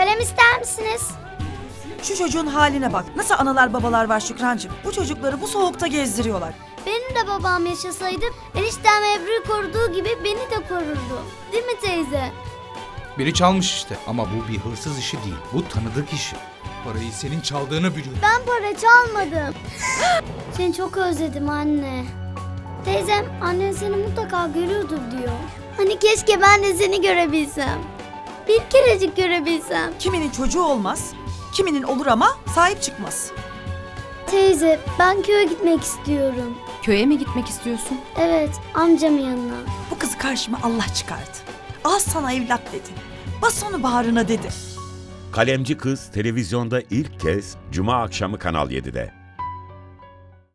Kalem ister misiniz? Şu çocuğun haline bak. Nasıl analar babalar var Şükrancığım. Bu çocukları bu soğukta gezdiriyorlar. Benim de babam yaşasaydı eniştem Ebru'yu koruduğu gibi beni de korurdu. Değil mi teyze? Biri çalmış işte. Ama bu bir hırsız işi değil. Bu tanıdık işi. Parayı senin çaldığını biliyorum. Ben para çalmadım. Seni çok özledim anne. Teyzem annen seni mutlaka görüyordur diyor. Hani keşke ben de seni görebilsem. Bir kerecik görebilsem. Kiminin çocuğu olmaz, kiminin olur ama sahip çıkmaz. Teyze ben köye gitmek istiyorum. Köye mi gitmek istiyorsun? Evet amcamın yanına. Bu kızı karşıma Allah çıkardı. Al sana evlat dedi. Bas onu bağrına dedi. Kalemci Kız televizyonda ilk kez Cuma akşamı Kanal 7'de.